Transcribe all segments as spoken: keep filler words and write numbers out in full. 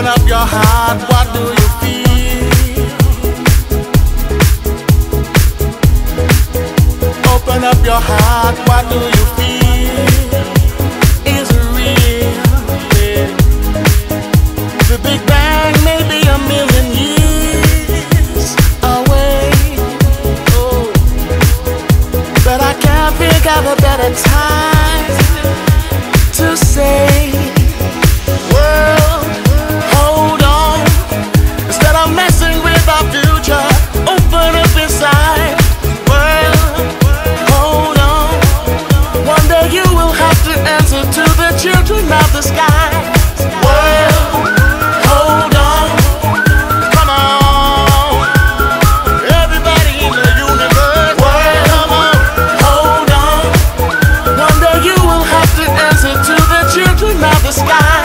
Open up your heart, what do you feel? Open up your heart, what do you feel? Is it real? Yeah. The Big Bang may be a million years away, oh, but I can't think of a better time to say, world, hold on. Instead of messing with our future, open up inside. World, hold on. One day you will have to answer to the children of the sky. World, hold on. Come on. Everybody in the universe. World, come on. Hold on. One day you will have to answer to the children of the sky.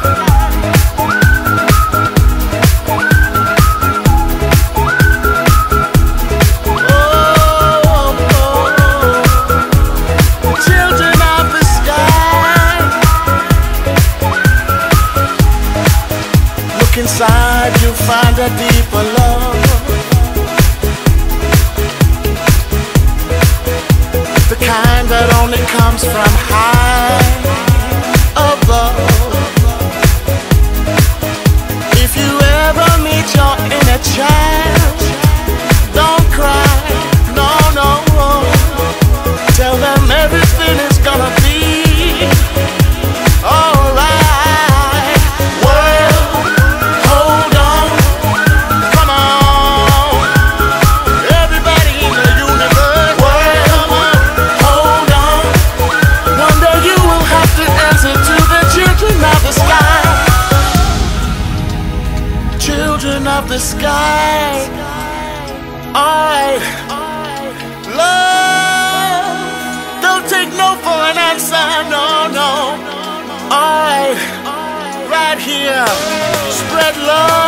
Inside you find a deeper love, the kind that only comes from high above. If you ever meet your inner child, don't cry, no, no. Tell them everything is gonna be alright. Children of the sky, alright. Love, don't take no for an answer, no, no. Alright, right here, spread love.